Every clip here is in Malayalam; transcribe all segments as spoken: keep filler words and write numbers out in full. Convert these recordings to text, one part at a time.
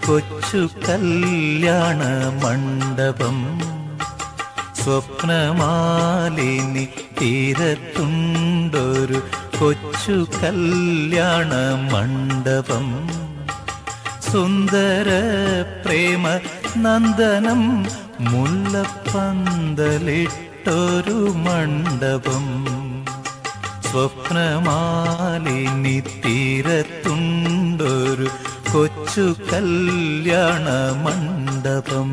കൊച്ചു കല്യാണ മണ്ഡപം. സ്വപ്നമാലിനി തീരത്തുണ്ടൊരു കൊച്ചു കല്യാണ മണ്ഡപം. സുന്ദര പ്രേമ നന്ദനം മുല്ലപ്പന്തലിട്ടൊരു മണ്ഡപം. സ്വപ്നമാലിനി തീരത്തുണ്ടൊരു കൊച്ചു കല്യാണ മണ്ഡപം.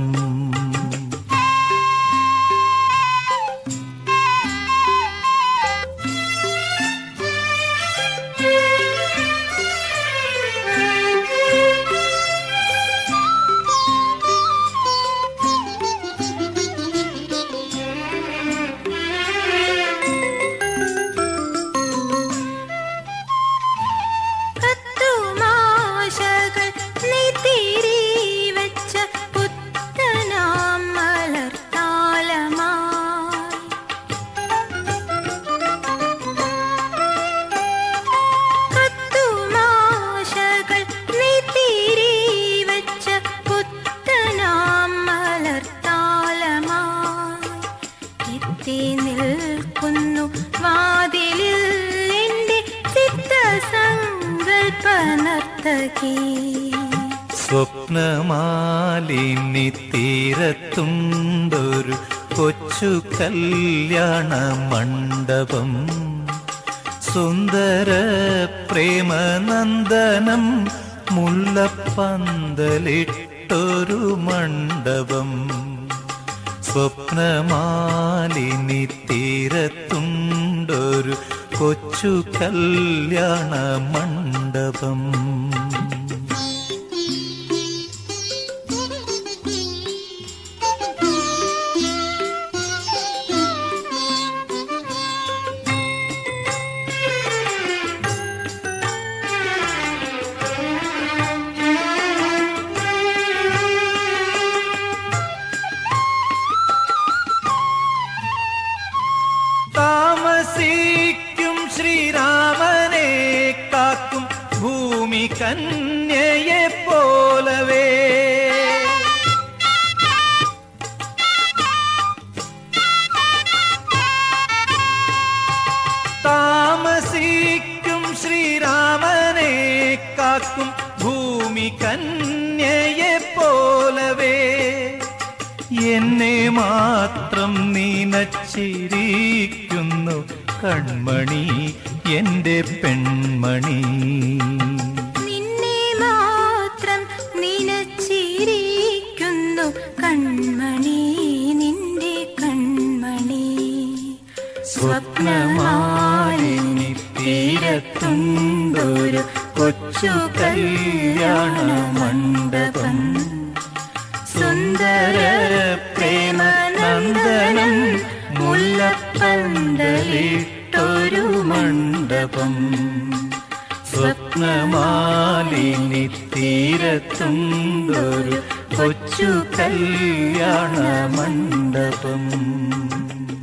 നിൽക്കുന്നു വാതിലിൽ എന്റെ ചിത്തസങ്കൽപ്പനർത്തകി. സ്വപ്നമാലിനി തീരത്തുണ്ടൊരു കൊച്ചു കല്യാണ മണ്ഡപം. സുന്ദര പ്രേമനന്ദനം മുല്ലപ്പന്തലിട്ടൊരു മണ്ഡപം. സ്വപ്നമാലിനി തീരത്തുണ്ടൊരു കൊച്ചു കല്യാണ മണ്ഡപം. താമസിക്കും ശ്രീരാമനെ കാക്കും ഭൂമി കന്യയെ പോലവേ. താമസിക്കും ശ്രീരാമനെ കാക്കും ഭൂമി കന്യയെ പോലവേ. എന്നെ മാത്രം നീനച്ചിരിക്കുന്നു കൺമണി എൻ്റെ പെൺമണി. നിന്നെ മാത്രം നീനച്ചിരിക്കുന്നു കൺമണി നിന്റെ കൺമണി. സ്വപ്നമാലിനി തീരത്തുണ്ടൊരു കൊച്ചു കല്യാണ മണ്ഡപം. സുന്ദര പ്രേമനന്ദനം മുല്ലപ്പന്തലിട്ടൊരു മണ്ഡപം. സ്വപ്നമാലിനി തീരത്തുണ്ടൊരു കൊച്ചു കല്യാണ മണ്ഡപം.